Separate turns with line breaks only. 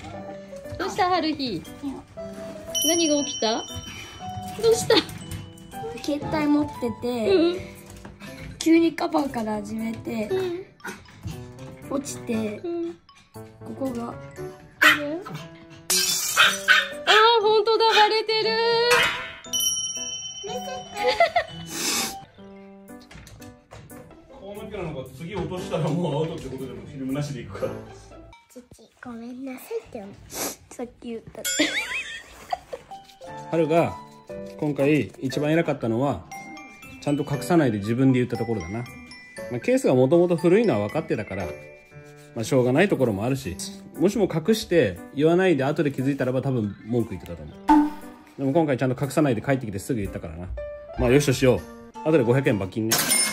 どうした春日？何が起きた？どうした？
携帯持ってて、急にカバーから始めて、落ちて、ここが。
ああ、本当だ、割れてる。
こうなきゃなんか次落としたらもうアウトってことでもフィルムなしでいくから。
父、ごめんなさいってさっき言った。
春が今回一番偉かったのはちゃんと隠さないで自分で言ったところだな。ケースがもともと古いのは分かってたから、しょうがないところもあるし、もしも隠して言わないで後で気づいたらば多分文句言ってたと思う。でも今回ちゃんと隠さないで帰ってきてすぐ言ったからな。よしとしよう。後で500円罰金ね。